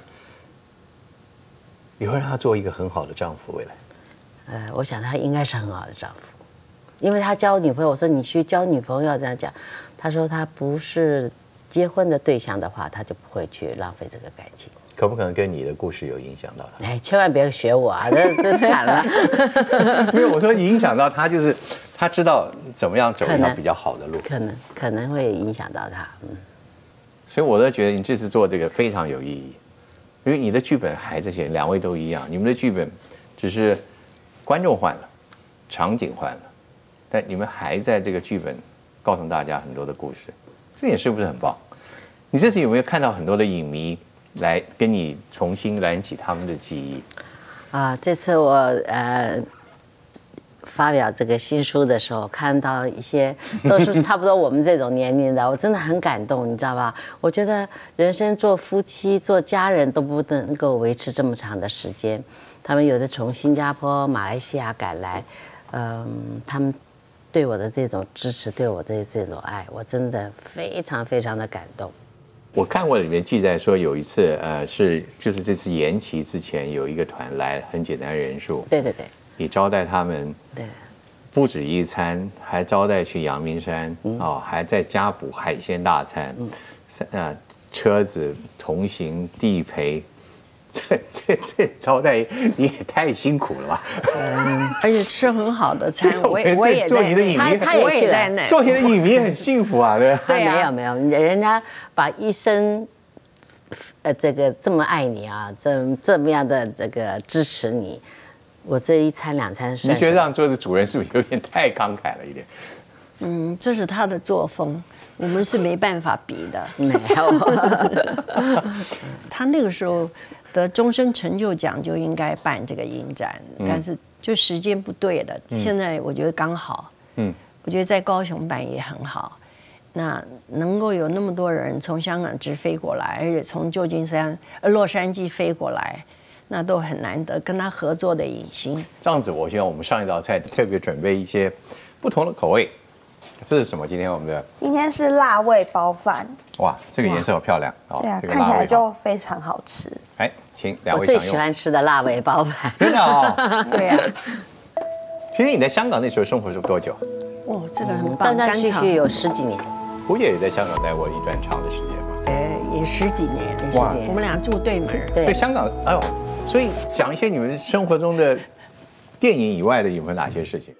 Speaker 1: 也会让他做一个很好的丈夫。未来，
Speaker 2: 呃，我想他应该是很好的丈夫，因为他交女朋友，我说你去交女朋友这样讲，他说他不是结婚的对象的话，他就不会去浪费这个感情。
Speaker 1: 可不可能跟你的故事有影响到他？
Speaker 2: 哎，千万别学我啊，这这惨了。
Speaker 1: 没有，我说影响到他，就是他知道怎么样走一条比较好的路，
Speaker 2: 可能可能会影响到他。嗯，
Speaker 1: 所以我都觉得你这次做这个非常有意义，因为你的剧本还这些，两位都一样，你们的剧本只是观众换了，场景换了，但你们还在这个剧本告诉大家很多的故事，这点是不是很棒？你这次有没有看到很多的影迷来跟你重新燃起他们的记忆？
Speaker 2: 啊，这次我呃发表这个新书的时候，看到一些都是差不多我们这种年龄的，我真的很感动，你知道吧？我觉得人生做夫妻、做家人都不能够维持这么长的时间。他们有的从新加坡、马来西亚赶来，嗯，他们对我的这种支持，对我的这种爱，我真的非常非常的感动。
Speaker 1: 我看过里面记载说，有一次，呃，是就是这次延期之前，有一个团来，很简单人数，
Speaker 2: 对对对，
Speaker 1: 你招待他们，
Speaker 2: 对，
Speaker 1: 不止一餐，还招待去阳明山，嗯、哦，还在加补海鲜大餐，嗯，呃，车子同行地陪，这这这招待你也太辛苦了吧？
Speaker 3: 嗯，而且吃很好的餐，我也我也
Speaker 1: 做你的影迷，
Speaker 2: 他也去
Speaker 3: 在那，
Speaker 1: 做你的影迷很幸福啊，对吧？
Speaker 2: 对啊，没有没有，人家把一生，呃，这个这么爱你啊，这这么样的这个支持你，我这一餐两餐算。
Speaker 1: 你觉得这样做的主人是不是有点太慷慨了一点？
Speaker 3: 嗯，这是他的作风，我们是没办法比的。
Speaker 2: 没有，
Speaker 3: 他那个时候得终身成就奖就应该办这个影展，嗯、但是就时间不对了。嗯、现在我觉得刚好，嗯，我觉得在高雄办也很好。那能够有那么多人从香港直飞过来，而且从旧金山、呃洛杉矶飞过来，那都很难得。跟他合作的影星，
Speaker 1: 这样子，我希望我们上一道菜特别准备一些不同的口味。这是什么？今天我们的
Speaker 4: 今天是辣味包饭。
Speaker 1: 哇，这个颜色好漂亮哦！
Speaker 4: 对啊，
Speaker 1: 这个
Speaker 4: 看起来就非常好吃。
Speaker 1: 哎，请两
Speaker 2: 我
Speaker 1: 位享用。
Speaker 2: 最喜欢吃的辣味包饭。
Speaker 1: 真的哦。
Speaker 3: 对啊。
Speaker 1: 其实你在香港那时候生活是多久？
Speaker 3: 哦，这个很棒，
Speaker 2: 断断续续有十几年。
Speaker 1: 胡姐也在香港待过一段长的时间吧？
Speaker 3: 呃，也十几年。
Speaker 1: 哇，
Speaker 3: 我们俩住对门。
Speaker 2: 对。
Speaker 1: 所以香港，哎呦，所以讲一些你们生活中的电影以外的有没有哪些事情？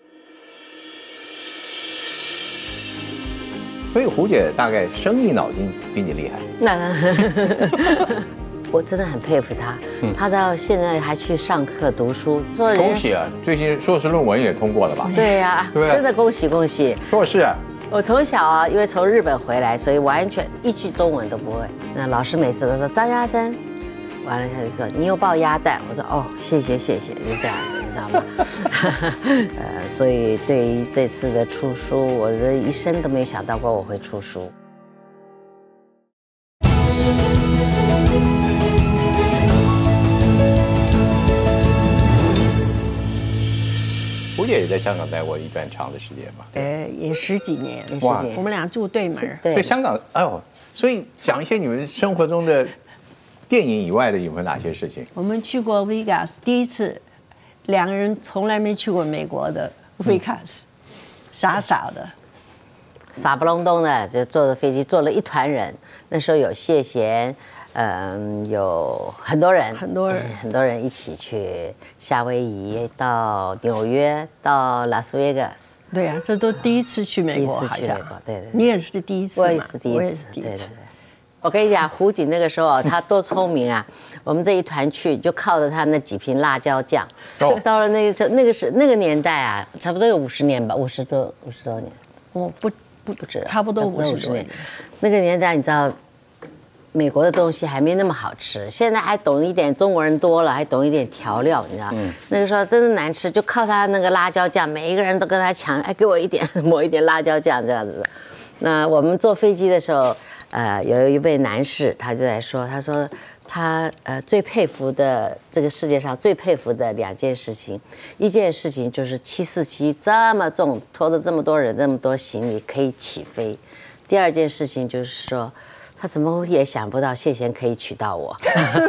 Speaker 1: 所以胡姐大概生意脑筋比你厉害。
Speaker 2: 那我真的很佩服她，她到现在还去上课读书。说
Speaker 1: 恭喜啊！最近硕士论文也通过了吧？
Speaker 2: 对呀，真的恭喜恭喜！
Speaker 1: 硕士啊！
Speaker 2: 我从小啊，因为从日本回来，所以完全一句中文都不会。那老师每次都说张家珍，完了他就说你有包鸭蛋，我说哦谢谢谢谢，就这样子，你知道吗？呃，所以对于这次的出书，我的一生都没想到过我会出书。
Speaker 1: 胡姐也在香港待过一段长的时间吧？
Speaker 3: 呃，也十几年。
Speaker 2: 哇，
Speaker 3: 我们俩住对门。
Speaker 2: 对。
Speaker 1: 所以香港，哎呦，所以讲一些你们生活中的电影以外的有没有哪些事情？
Speaker 3: 我们去过 Vegas， 第一次两个人从来没去过美国的维卡斯，傻傻的。
Speaker 2: 傻不隆咚的就坐着飞机，坐了一团人。那时候有谢贤，嗯，有很多人，
Speaker 3: 很多人，
Speaker 2: 很多人一起去夏威夷，到纽约，到拉斯维加斯。
Speaker 3: 对呀、啊，这都第一次去美国，好像。
Speaker 2: 对对。
Speaker 3: 你也是第一次嘛？
Speaker 2: 我也是第一次。
Speaker 3: 我也是第一次。对对对。
Speaker 2: 我跟你讲，胡锦那个时候他多聪明啊！我们这一团去就靠着他那几瓶辣椒酱。哦。到了那个时候，那个是那个年代啊，差不多有五十年吧，五十多五十多年。
Speaker 3: 我不。
Speaker 2: 不不知道，
Speaker 3: 差不多五十年。
Speaker 2: 那个年代，你知道，美国的东西还没那么好吃。现在还懂一点，中国人多了，还懂一点调料，你知道。嗯。那个时候真的难吃，就靠他那个辣椒酱，每一个人都跟他抢，哎，给我一点，抹一点辣椒酱这样子。那我们坐飞机的时候，呃，有一位男士，他就在说，他说他呃最佩服的这个世界上最佩服的两件事情，一件事情就是七四七这么重，拖着这么多人、这么多行李可以起飞；第二件事情就是说，他怎么也想不到谢贤可以娶到我。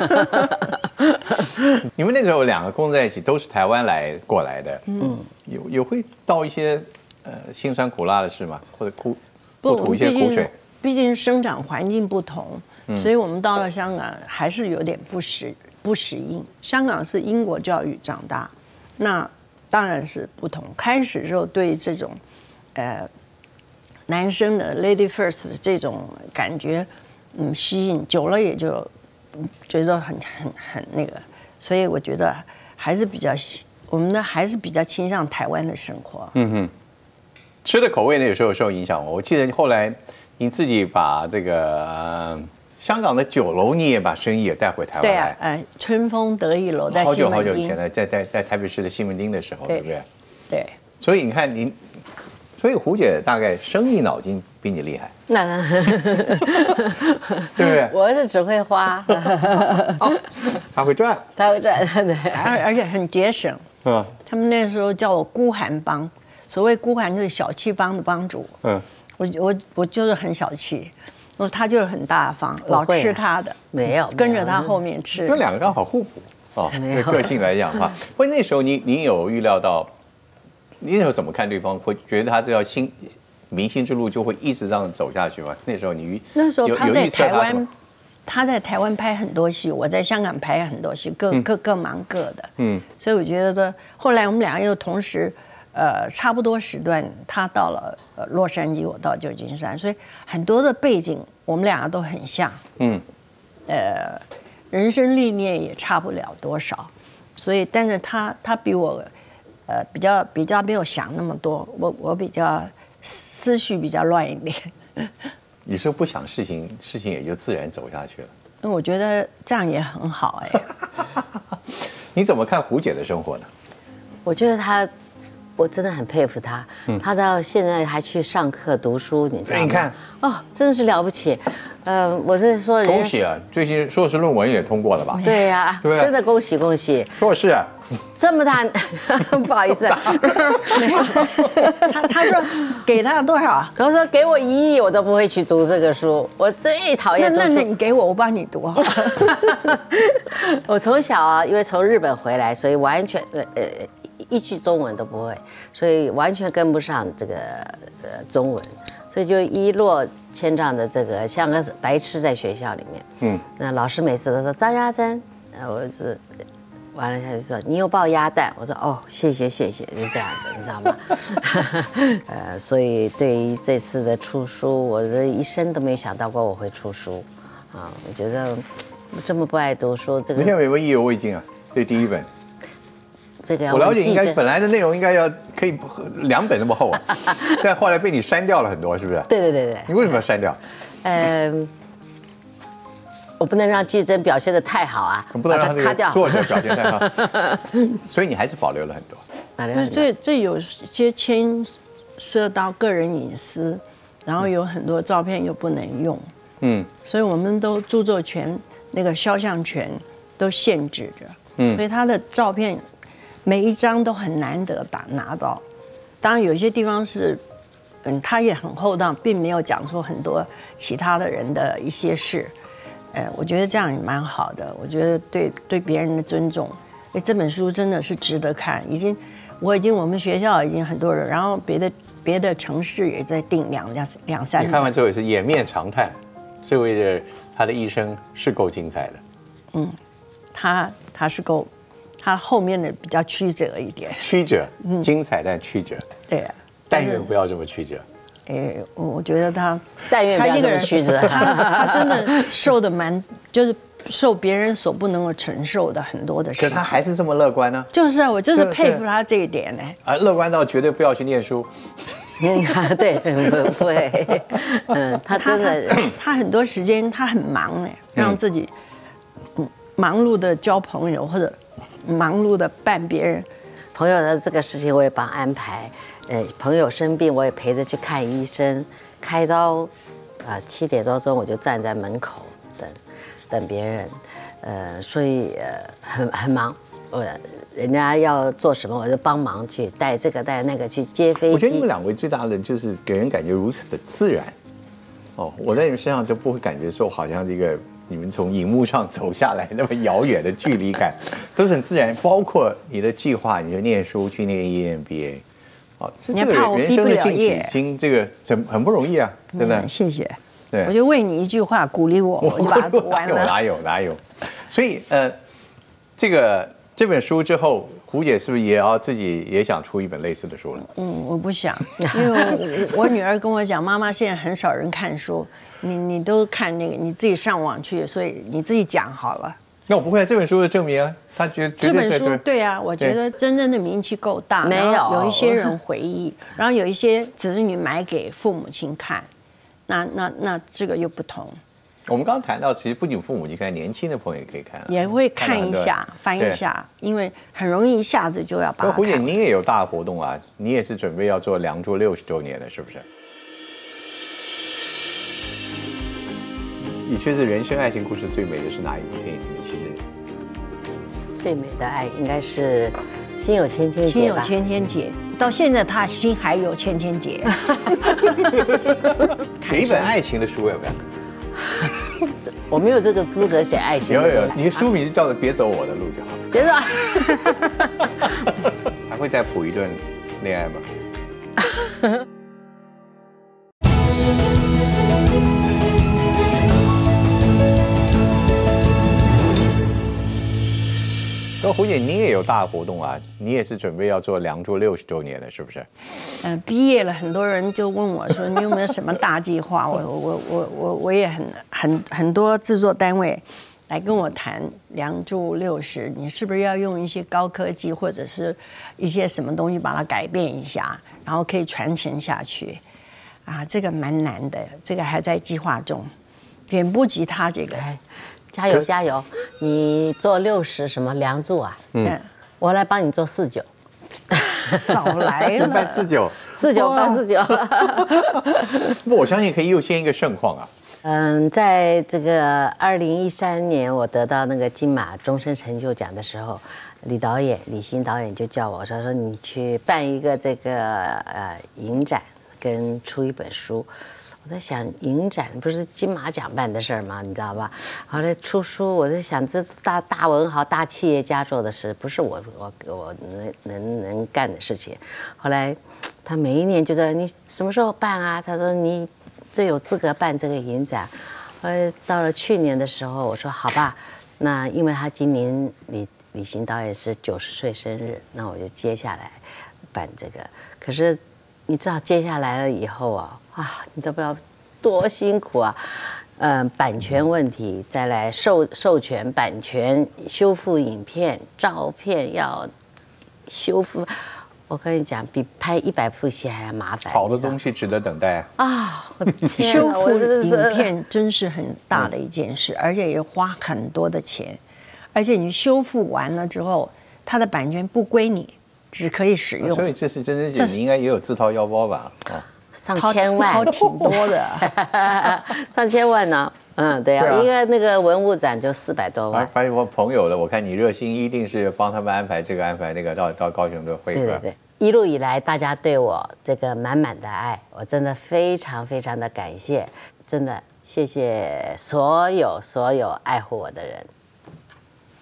Speaker 1: 你们那时候两个工作在一起，都是台湾来过来的，嗯，有有会到一些呃辛酸苦辣的事吗？或者苦不吐一些苦水？
Speaker 3: 毕竟生长环境不同。所以我们到了香港还是有点不适不适应。香港是英国教育长大，那当然是不同。开始时候对这种，呃，男生的 lady first 的这种感觉，嗯，吸引久了也就觉得很很很那个。所以我觉得还是比较，我们呢还是比较倾向台湾的生活。嗯哼，
Speaker 1: 吃的口味呢有时候受影响。我记得后来您自己把这个。呃香港的酒楼，你也把生意也带回台湾来。
Speaker 3: 对啊，哎，春风得意楼在
Speaker 1: 好久好久以前呢，在在在台北市的西门町的时候，对不对？
Speaker 3: 对。
Speaker 1: 所以你看您，所以胡姐大概生意脑筋比你厉害。
Speaker 2: 那
Speaker 1: 对不对？
Speaker 2: 我是只会花，
Speaker 1: 他会赚，
Speaker 2: 他会赚，对，
Speaker 3: 而而且很节省。嗯。他们那时候叫我孤寒帮，所谓孤寒就是小气帮的帮主。嗯。我我我就是很小气。他就是很大方，老吃他的，
Speaker 2: 没有
Speaker 3: 跟着他后面吃。
Speaker 1: 那两个刚好互补哦，对个性来讲的话。不过那时候你你有预料到，你那时候怎么看对方？会觉得他这条新明星之路就会一直这样走下去吗？那时候你
Speaker 3: 那时候他在台湾，他在台湾拍很多戏，我在香港拍很多戏，各各各忙各的。嗯，所以我觉得后来我们两个又同时。呃，差不多时段，他到了呃洛杉矶，我到旧金山，所以很多的背景我们两个都很像，嗯，呃，人生历练也差不了多少，所以，但是他他比我，呃，比较比较没有想那么多，我我比较思绪比较乱一点。
Speaker 1: 你说不想事情，事情也就自然走下去了。
Speaker 3: 那我觉得这样也很好哎。
Speaker 1: 你怎么看胡姐的生活呢？
Speaker 2: 我觉得她。我真的很佩服他，他到现在还去上课读书，你知道吗？
Speaker 1: 你看，
Speaker 2: 哦，真的是了不起。呃，我是说，
Speaker 1: 恭喜啊！最近硕士论文也通过了吧？
Speaker 2: 对呀，对，真的恭喜恭喜。
Speaker 1: 硕士啊，
Speaker 2: 这么大，不好意思，
Speaker 3: 他他说给他多少？
Speaker 2: 他说给我一亿，我都不会去读这个书。我最讨厌读书。
Speaker 3: 那那你给我，我帮你读。
Speaker 2: 我从小啊，因为从日本回来，所以完全呃呃。一句中文都不会，所以完全跟不上这个呃中文，所以就一落千丈的这个像个白痴在学校里面。嗯，那老师每次都说张家珍，呃，我是完了他就说你有包鸭蛋，我说哦谢谢谢谢，就这样子，你知道吗？呃，所以对于这次的出书，我这一生都没想到过我会出书啊！我觉得我这么不爱读书，这个
Speaker 1: 你现在有没有意犹未尽啊？这第一本。
Speaker 2: 这个
Speaker 1: 我了解，应该本来的内容应该要可以两本那么厚啊，但后来被你删掉了很多，是不是？
Speaker 2: 对对对对。
Speaker 1: 你为什么要删掉？
Speaker 2: 嗯，我不能让季珍表现得太好啊，
Speaker 1: 不能让他作者表现太好，所以你还是保留了很多。
Speaker 3: 那这这有些牵涉到个人隐私，然后有很多照片又不能用，嗯，所以我们都著作权那个肖像权都限制着，嗯，所以他的照片。每一张都很难得打拿到，当然有些地方是，嗯，他也很厚道，并没有讲出很多其他的人的一些事，呃，我觉得这样也蛮好的，我觉得对对别人的尊重， 哎，这本书真的是值得看，已经我已经我们学校已经很多人，然后别的别的城市也在订两两两三年。
Speaker 1: 你看完之后也是掩面长叹，这位的他的一生是够精彩的。
Speaker 3: 嗯，他他是够，他后面的比较曲折一点。
Speaker 1: 曲折，精彩但曲折。
Speaker 3: 对啊，
Speaker 1: 但愿不要这么曲折。
Speaker 3: 哎，我觉得他，
Speaker 2: 但愿不要这么曲折。
Speaker 3: 他他真的受的蛮，就是受别人所不能够承受的很多的事情。
Speaker 1: 可他还是这么乐观呢？
Speaker 3: 就是啊，我就是佩服他这一点呢。
Speaker 1: 啊，乐观到绝对不要去念书。
Speaker 2: 嗯，对，不会。嗯，他真的，
Speaker 3: 他, 他, 他很多时间他很忙哎，让自己忙碌的交朋友或者忙碌的伴别人。
Speaker 2: 朋友的这个事情我也帮安排。呃，朋友生病，我也陪着去看医生，开刀，啊、呃，七点多钟我就站在门口等，等别人，呃，所以呃很很忙，我人家要做什么我就帮忙去带这个带那个去接飞机。
Speaker 1: 我觉得你们两位最大的就是给人感觉如此的自然，哦，我在你们身上就不会感觉说好像这个你们从荧幕上走下来那么遥远的距离感，都是很自然，包括你的计划，你就念书去念 E M B A。这这个人生的进取心，这个很很不容易啊，真的。
Speaker 3: 嗯、谢谢。
Speaker 1: 对，
Speaker 3: 我就为你一句话鼓励我，我就把它读完了。
Speaker 1: 哪有哪有？所以呃，这个这本书之后，胡姐是不是也要自己也想出一本类似的书了？
Speaker 3: 嗯，我不想，因为我女儿跟我讲，妈妈现在很少人看书，你你都看那个，你自己上网去，所以你自己讲好了。
Speaker 1: 那我不会，这本书的证明啊，他觉得
Speaker 3: 这本书对啊，我觉得真正的名气够大，
Speaker 2: 没有
Speaker 3: 有一些人回忆，然后有一些子女买给父母亲看，那那那这个又不同。
Speaker 1: 我们刚刚谈到，其实不仅父母亲看，年轻的朋友也可以看、啊，
Speaker 3: 也会看一下、翻一下，因为很容易一下子就要把它看。
Speaker 1: 胡姐，您也有大活动啊，你也是准备要做《梁祝》六十周年的，是不是？你觉得人生爱情故事最美的是哪一部电影？其实
Speaker 2: 最美的爱应该是《心有千千结》吧。
Speaker 3: 心有千千结，到现在他心还有千千结。
Speaker 1: 写一本爱情的书要不要？
Speaker 2: 我没有这个资格写爱情的。
Speaker 1: 有有，你的书名就叫做《别走我的路》就好了。
Speaker 2: 别走。
Speaker 1: 还会再谱一顿恋爱吗？那胡姐，您也有大活动啊，你也是准备要做《梁祝》六十周年的，是不是？
Speaker 3: 嗯、呃，毕业了，很多人就问我说：“你有没有什么大计划？”我我我我我也很很很多制作单位来跟我谈《梁祝》六十，你是不是要用一些高科技或者是一些什么东西把它改变一下，然后可以传承下去？啊，这个蛮难的，这个还在计划中，远不及他这个。
Speaker 2: 加油加油！你做六十什么梁祝啊？嗯，我来帮你做四九。
Speaker 3: 少来了，
Speaker 1: 办四九，
Speaker 2: 四九办四九。
Speaker 1: 不，我相信可以又掀一个盛况啊。
Speaker 2: 嗯，在这个二零一三年，我得到那个金马终身成就奖的时候，李导演李行导演就叫我说说你去办一个这个呃影展，跟出一本书。我在想，影展不是金马奖办的事儿吗？你知道吧？后来出书，我在想，这大大文豪、大企业家做的事，不是我我我能能能干的事情。后来，他每一年就说你什么时候办啊？他说你最有资格办这个影展。后来到了去年的时候，我说好吧，那因为他今年李李行导演是九十岁生日，那我就接下来办这个。可是你知道接下来了以后啊。啊，你都不知道多辛苦啊！嗯、呃，版权问题，再来授授权版权、修复影片、照片要修复，我跟你讲，比拍一百部戏还要麻烦。
Speaker 1: 好的东西值得等待
Speaker 2: 啊！我的天，
Speaker 3: 修复影片真是很大的一件事，而且也花很多的钱，而且你修复完了之后，它的版权不归你，只可以使用。
Speaker 1: 所以这是真真姐，你应该也有自掏腰包吧？哦。
Speaker 2: 上千万，
Speaker 3: 掏挺多的，
Speaker 2: 上千万呢。嗯，对啊，对啊，一个那个文物展就四百多万。
Speaker 1: 反正我朋友了，我看你热心，一定是帮他们安排这个安排那个，到到高雄的会。
Speaker 2: 对对对，一路以来大家对我这个满满的爱，我真的非常非常的感谢，真的谢谢所有所有爱护我的人。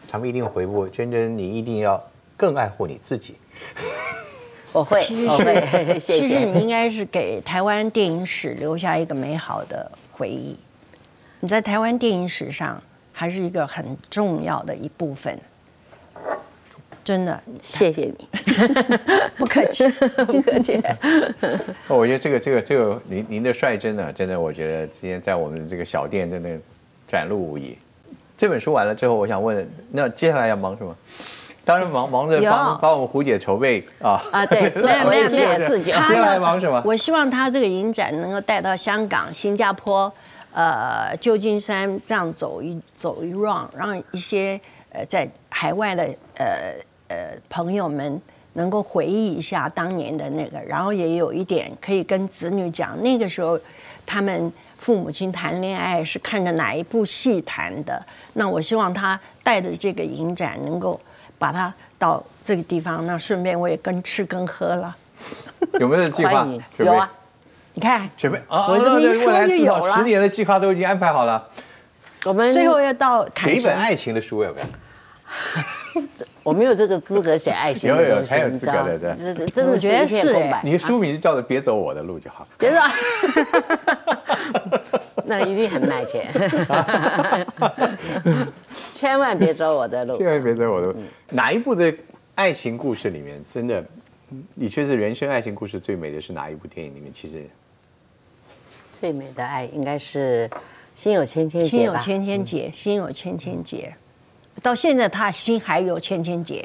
Speaker 1: 他们一定回复珍珍，你一定要更爱护你自己。
Speaker 2: 我会，我会，谢
Speaker 3: 其实
Speaker 2: 谢。
Speaker 3: 你应该是给台湾电影史留下一个美好的回忆。你在台湾电影史上还是一个很重要的一部分，真的。
Speaker 2: 谢谢你，
Speaker 3: 不客气，
Speaker 2: 不客气。
Speaker 1: 我觉得这个这个这个您您的率真呢，真的，我觉得今天在我们这个小店真的展露无遗。这本书完了之后，我想问，那接下来要忙什么？当然忙忙着帮帮我们胡姐筹备啊
Speaker 2: 啊，对，所以回去也四九。
Speaker 1: 接下来忙什么？
Speaker 3: 我希望他这个影展能够带到香港、新加坡、呃旧金山这样走一走一 round， 让一些呃在海外的呃呃朋友们能够回忆一下当年的那个，然后也有一点可以跟子女讲，那个时候他们父母亲谈恋爱是看着哪一部戏谈的。那我希望他带着这个影展能够把它到这个地方，那顺便我也跟吃跟喝了。
Speaker 1: 有没有计划？
Speaker 2: 有啊，
Speaker 3: 你看，
Speaker 1: 准备啊，
Speaker 3: 我这么一说就有了。
Speaker 1: 十年的计划都已经安排好了。
Speaker 2: 我们
Speaker 3: 最后要到
Speaker 1: 写一本爱情的书，要不要？
Speaker 2: 我没有这个资格写爱情的东西，
Speaker 1: 有有，才有资格的，
Speaker 2: 对，真的是一片空白。
Speaker 1: 你的书名就叫做“别走我的路”就好。
Speaker 2: 别走。那一定很卖钱，千万别走我的路，
Speaker 1: 千万别走我的路。哪一部的爱情故事里面，真的，你觉得人生爱情故事最美的是哪一部电影里面？其实
Speaker 2: 最美的爱应该是《心有千千结》吧，
Speaker 3: 心有千千结，心有千千结。到现在他心还有千千结，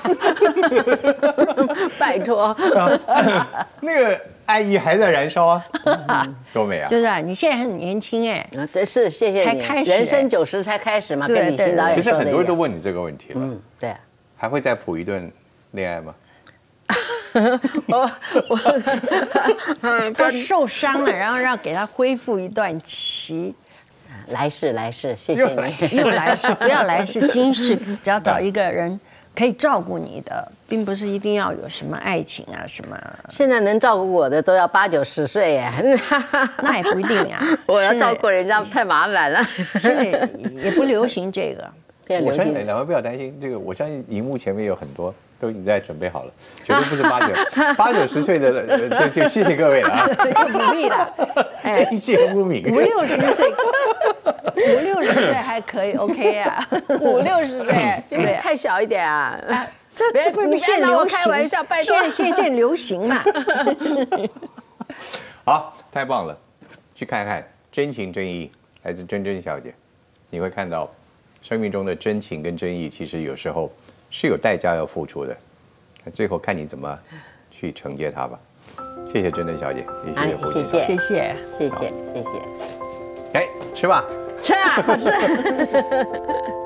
Speaker 2: 拜托，
Speaker 1: 那个爱意还在燃烧啊，多美啊！
Speaker 3: 就是啊，你现在很年轻哎，
Speaker 2: 啊，对，是谢谢你，
Speaker 3: 才开始
Speaker 2: 人生九十才开始嘛，
Speaker 3: 对
Speaker 2: 跟李欣导演
Speaker 1: 其实
Speaker 2: 说的一样。
Speaker 1: 很多人都问你这个问题了，
Speaker 2: 嗯，对啊。
Speaker 1: 还会再谱一段恋爱吗？
Speaker 2: 我我
Speaker 3: 他受伤了，然后让给他恢复一段期。
Speaker 2: 来世来世，谢谢你。
Speaker 3: 又来世，不要来世，今世只要找一个人可以照顾你的，并不是一定要有什么爱情啊什么。
Speaker 2: 现在能照顾我的都要八九十岁耶，
Speaker 3: 那也不一定呀。
Speaker 2: 我要照顾人家太麻烦了。
Speaker 3: 现在也不流行这个。
Speaker 1: 我相信两位不要担心这个，我相信荧幕前面有很多都已经在准备好了，绝对不是八九八九十岁的，就就谢谢各位了啊，
Speaker 3: 就努力了，哎，
Speaker 1: 天谢无名，
Speaker 3: 五六十岁，五六十岁还可以 OK 啊，
Speaker 2: 五六十岁，
Speaker 3: 对，
Speaker 2: 太小一点啊。
Speaker 3: 这这不是现在流行？
Speaker 2: 开玩笑，拜托，
Speaker 3: 现在现在流行嘛。
Speaker 1: 好，太棒了，去看看《真情真意》，来自珍珍小姐，你会看到生命中的真情跟真意，其实有时候是有代价要付出的。那最后看你怎么去承接它吧。谢谢珍珍小姐，也谢谢胡姐，
Speaker 2: 谢谢，
Speaker 3: 谢谢，
Speaker 2: 谢谢，谢谢。
Speaker 1: 哎，吃吧，
Speaker 2: 吃啊，好吃。